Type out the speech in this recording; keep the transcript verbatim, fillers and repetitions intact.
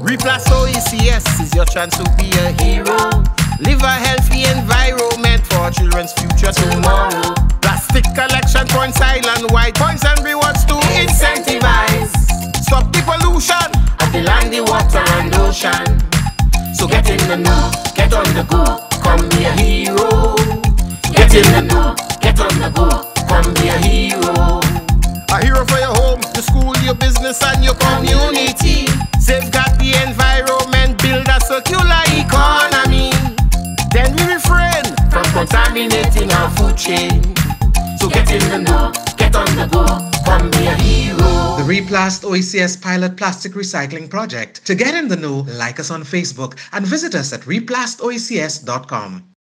RePlast O E C S is your chance to be a hero. Live a healthy environment for children's future tomorrow. Plastic collection, points, island wide, points and rewards to incentivize. Stop the pollution of the land, the water and ocean. So get in the know, get on the go, come be a hero. Get in the know, get on the go, come be a hero. A hero for your home, your school, your business and your community. Safeguard the environment, build a circular economy. Then we refrain from contaminating our food chain. So get in the know, get on the go, come be a hero. The RePlast O E C S Pilot Plastic Recycling Project. To get in the know, like us on Facebook and visit us at replast O E C S dot com.